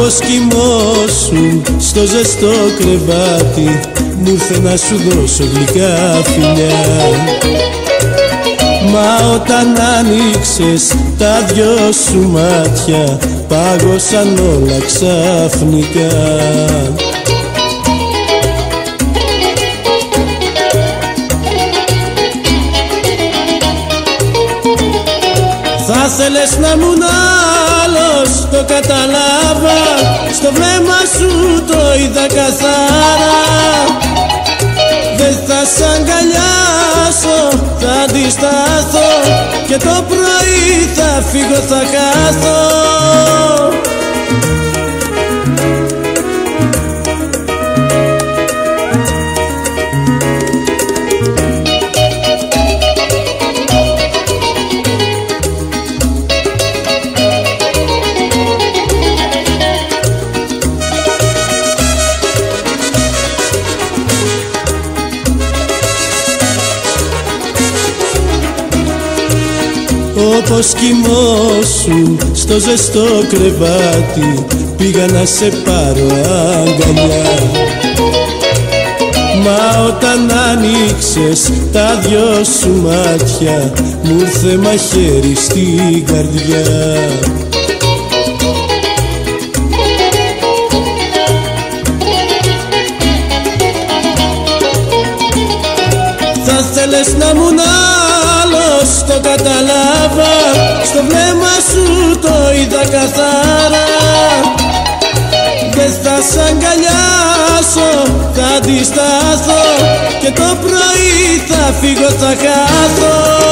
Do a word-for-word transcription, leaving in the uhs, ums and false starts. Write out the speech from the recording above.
Όπως κοιμώσουν στο ζεστό κρεβάτι, μου ήρθε να σου δώσω γλυκά φιλιά. Μα όταν άνοιξες τα δυο σου μάτια, πάγωσαν όλα ξαφνικά. Θα θέλες να μου άλλος, το καταλάβα, στο βλέμμα σου το είδα καθαρά. Δεν θα σ' αγκαλιάσω, θα αντισταθώ και το πρωί θα φύγω, θα χάθω. Όπως κοιμώσουν στο ζεστό κρεβάτι, πήγα να σε πάρω αγκαλιά. Μα όταν άνοιξες τα δυο σου μάτια, μου ήρθε μαχαίρι στην καρδιά. Θα θέλες να μου άλλος, το καταλάβα, στο βλέμμα σου το είδα καθαρά. Δεν θα σ' αγκαλιάσω, θα αντισταθώ και το πρωί θα φύγω, θα χάθω.